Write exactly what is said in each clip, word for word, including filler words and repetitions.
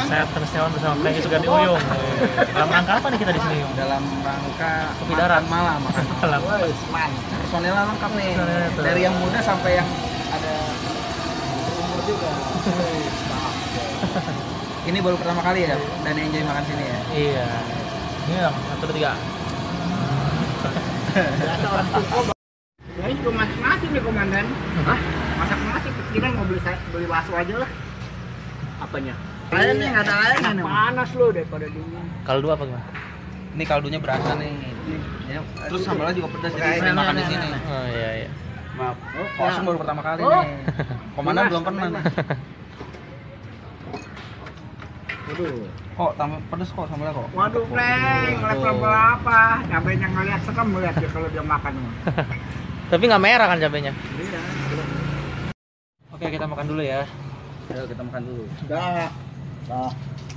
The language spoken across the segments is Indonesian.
Saya Tersewan bersama Franky Sugandi Uyung. Dalam rangka apa nih kita di sini, Yung? Dalam rangka Kopi darat malam, makan malam. Personelnya lengkap nih. Dari yang muda sampai yang ada umur juga. Ini baru pertama kali ya, dan enjoy makan sini ya? Iya. Ini dong, satu, dua, tiga. Biasa orang Tuko. Ini cuma masak nasi nih, Komandan. Hah? Masak nasi, kita mau beli beli bakso aja lah. Apanya? Air nih, nggak ada air nih. Panas lo daripada dingin. Kaldu apa gimana? Ini kaldunya berasa nih. Ya, terus sambalnya juga pedas, jadi saya makan di sini. Oh iya iya. Maaf, kosong baru pertama kali nih. Komandan belum pernah. Waduh. Kok tambah pedas kok sambalnya kok. Waduh, Frank, ngeliat sambal apa? Cabenya ngeliat serem melihat dia kalau dia makan. Tapi nggak merah kan cabenya? Iya. Oke, kita makan dulu ya. Ayo kita makan dulu. Dah. Dah.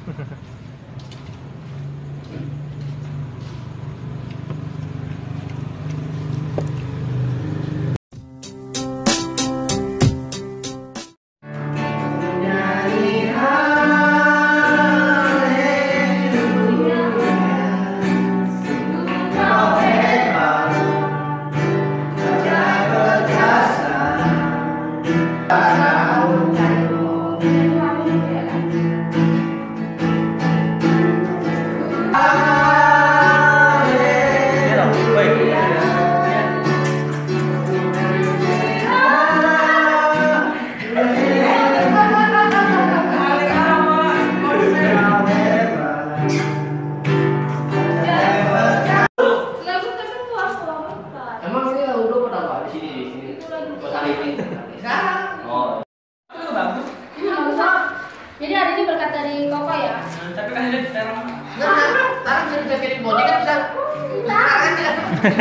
Jadi hari ini berkat dari Koko ya. Tapi kan ini sekarang. Nah, sekarang bisa bisa kirim body kan bisa. Sekarang aja.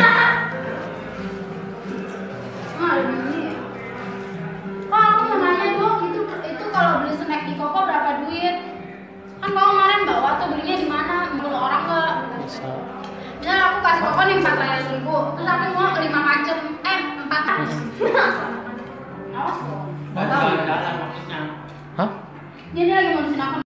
Ah, ini. Kok aku mau nanya dong, itu itu kalau beli snack di Koko berapa duit? Kan kau kemarin bawa tuh belinya di mana? Menurut orang nggak? Misalnya aku kasih Koko nih empat ratus ribu, terus aku mau lima macam, eh empat ratus. Awas dong. Nggak tahu jalan maksudnya. Hah? Jadi lagi ngurusin aku.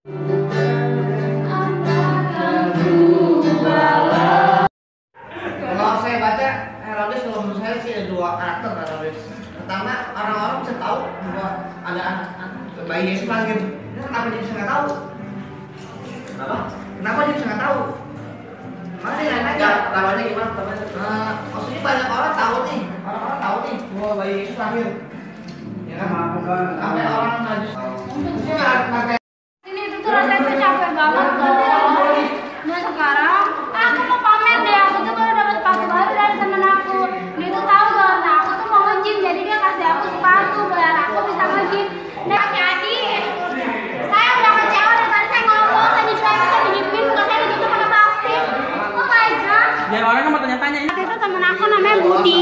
Kalau saya baca Herodes, kalau menurut saya sih ada dua karakter Herodes. Pertama, orang-orang bisa tahu bahwa ada anak bayi Yesus lahir. Ini kenapa dia bisa nggak tahu? Kenapa? Kenapa dia bisa nggak tahu? Mana dia nanya? Lawannya gimana? Uh, maksudnya banyak orang tahu nih, orang-orang tahu nih bahwa bayi Yesus lahir. Ya kan? Sampai orang najis. Mungkin nggak nggak Ini itu tuh rasanya tuh capek banget loh. Nah sekarang aku mau pamer deh, aku tuh baru dapat sepatu baru dari temen aku. Dia tuh tahu gak, nah aku tuh mau nge-gym, jadi dia kasih aku sepatu biar aku bisa nge-gym. Nah jadi saya udah kecewa dari tadi saya ngomong, tadi saya bisa dijimin, bukan saya dijimin pakai plastik. Oh my god. Ya orang kan mau tanya-tanya ini. Itu temen aku namanya Budi.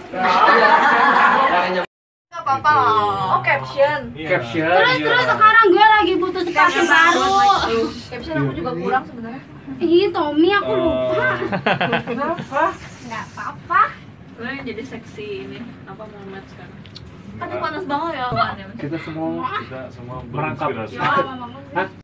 apa-apa. Oh caption. Caption. Terus terus sekarang gue lagi butuh sepatu baru. Caption aku juga kurang sebenarnya. Ih Tommy aku lupa. Kenapa? Nggak apa-apa. Lo yang jadi seksi ini apa mau match kan? Kan panas banget ya. Kita semua kita semua Merangkap. berinspirasi. Ya, mama, mama.